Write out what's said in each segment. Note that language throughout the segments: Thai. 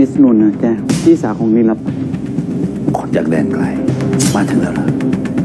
สนุนนะแกพี่สาวของนิรับคนจากแดนไกลมาถึงแล้วล่ะ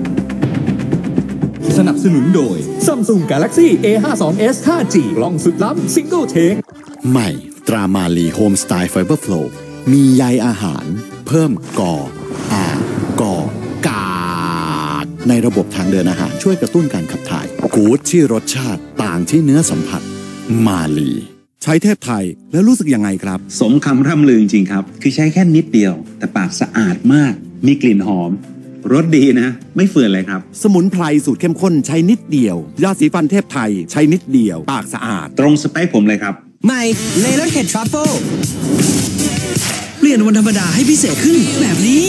สนับสนุนโดย Samsung Galaxy A52s 5G กล้องสุดล้ำ Single Take ใหม่ตรามาลีโฮมสไตล์ไฟเบอร์โฟลว์มีใยอาหารเพิ่มกากในระบบทางเดินอาหารช่วยกระตุ้นการขับถ่ายกู๊ดที่รสชาติต่างที่เนื้อสัมผัสมาลีใช้เทพไทยแล้วรู้สึกยังไงครับสมคำร่ำลือจริงๆครับคือใช้แค่นิดเดียวแต่ปากสะอาดมากมีกลิ่นหอมรสดีนะไม่เฟื่อนเลยครับสมุนไพรสูตรเข้มข้นใช้นิดเดียวยาสีฟันเทพไทยใช้นิดเดียวปากสะอาดตรงสเปคผมเลยครับใหม่เลเลอร์เห็ดทรัฟเฟิลเปลี่ยนวันธรรมดาให้พิเศษขึ้นแบบนี้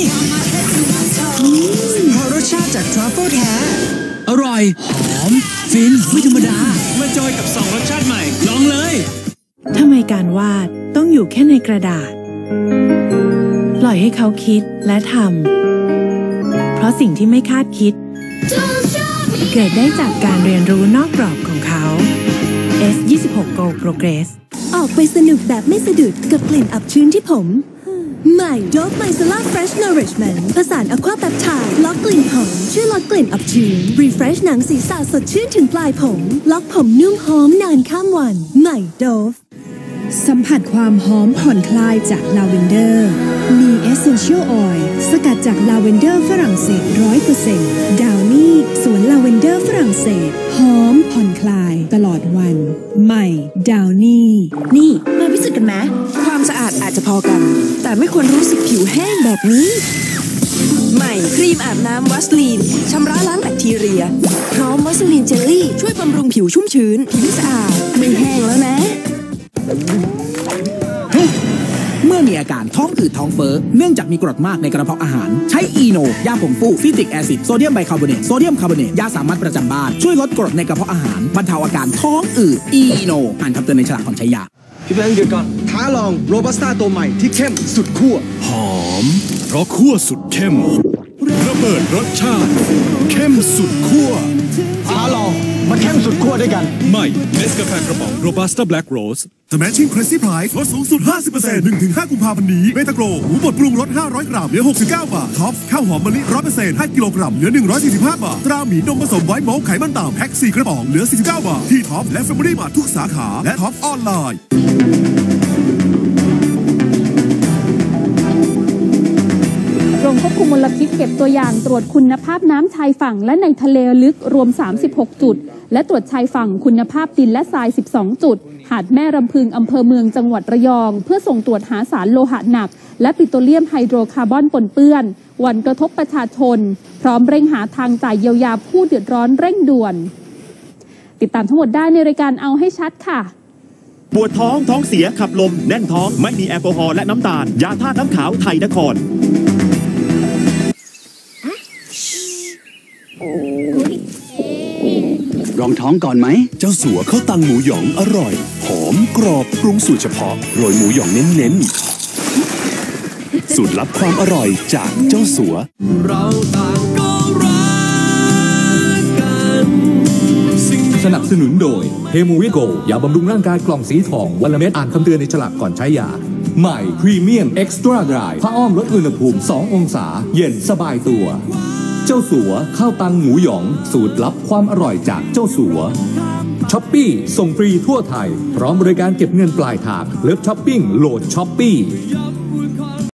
เพราะรสชาติจากทรัฟเฟิลแท้อร่อยหอมฟินไม่ธรรมดามาจอยกับ2รสชาติใหม่ลองเลยทำไมการวาดต้องอยู่แค่ในกระดาษปล่อยให้เขาคิดและทำเพราะสิ่งที่ไม่คาดคิดเกิดได้จากการเรียนรู้นอกกรอบของเขา S26 Go Progress ออกไปสนุกแบบไม่สะดุดกับกลิ่นอับชื้นที่ผมใหม่ Dove Micellar Fresh Nourishment ผสานอะควาแปปไทด์ล็อกกลิ่นหอมช่วยลดกลิ่นอับชื้น Refresh หนังศีรษะสดชื่นถึงปลายผมล็อกผมนุ่มหอมนานข้ามวันใหม่ Dove สัมผัสความหอมผ่อนคลายจากลาเวนเดอร์มี Essential Oil สกัดจากลาเวนเดอร์ฝรั่งเศส 100% ดาวนี่สวนลาเวนเดอร์ฝรั่งเศสหอมผ่อนคลายตลอดวันใหม่ดาวนี่มาพิสูจน์กันไหมความสะอาดอาจจะพอกันแต่ไม่ควรรู้สึกผิวแห้งแบบนี้ใหม่ครีมอาบน้ำวัสลีนชำระล้างแบคทีเรียพร้อมวัสลีนเจลลี่ช่วยบำรุงผิวชุ่มชื้นผิวสะอาดไม่แห้งแล้วนะเมื่อมีอาการท้องอืดท้องเฟ้อเนื่องจากมีกรดมากในกระเพาะอาหารใช้อีโนยาผงฟูซิตริกแอซิดโซเดียมไบคาร์บอเนตโซเดียมคาร์บอเนตยาสามัญประจำบ้านช่วยลดกรดในกระเพาะอาหารบรรเทาอาการท้องอืดอีโนอ่านคำเตือนในฉลากก่อนใช้ยาพี่แบงค์หยุดก่อนท้าลองโรบัสต้าตัวใหม่ที่เข้มสุดขั้วหอมเพราะขั้วสุดเข้มระเบิดรสชาติเข้มสุดขั้วท้าลองมาเข้มสุดขั้วด้วยกันใหม่เนสกาแฟกระป๋องโรบัสต้าแบล็กโรสSmashing Crazy Price ลดสูงสุด 50% 1-5 กุมภาพันธ์นี้เบตาโกรหมูบดปรุงรส500 กรัมเหลือ69 บาทท็อปข้าวหอมมะลิ 100% 5 กิโลกรัมเหลือ145 บาทตราหมีนมผสมไวท์โมลต์ไขมันต่ำแพ็ค4 กระป๋องเหลือ49 บาทที่ท็อปและ Family Mart ทุกสาขาและท็อปออนไลน์กรมควบคุมมลพิษเก็บตัวอย่างตรวจคุณภาพน้ำชายฝั่งและในทะเลลึกรวม36 จุดและตรวจชายฝั่งคุณภาพดินและทราย12 จุดหาดแม่รำพึงอำเภอเมืองจังหวัดระยองเพื่อส่งตรวจหาสารโลหะหนักและปิโตรเลียมไฮโดรคาร์บอนปนเปื้อนวันกระทบประชาชนพร้อมเร่งหาทางจ่ายเยียวยาผู้เดือดร้อนเร่งด่วนติดตามทั้งหมดได้ในรายการเอาให้ชัดค่ะปวดท้องท้องเสียขับลมแน่นท้องไม่มีแอลกอฮอล์และน้ำตาลยาธาตุน้ำขาวไทยนครรองท้องก่อนไหมเจ้าสัวข้าวตังหมูหยองอร่อยหอมกรอบปรุงสูตรเฉพาะโรยหมูหยองเน้นๆสูตรลับความอร่อยจากเจ้าสัวเราต่างก็รักกันสนับสนุนโดยเฮมูวิโกยาบำรุงร่างกายกล่องสีทองวันละเม็ดอ่านคำเตือนในฉลากก่อนใช้ยาใหม่พรีเมียมเอ็กซ์ตร้าดรายผ้าอ้อมลดอุณหภูมิ2 องศาเย็นสบายตัวเจ้าสัวข้าวตังหมูหยองสูตรลับความอร่อยจากเจ้าสัวช้อปปี้ส่งฟรีทั่วไทยพร้อมบริการเก็บเงินปลายทางเลิฟช้อปปิ้งโหลดช้อปปี้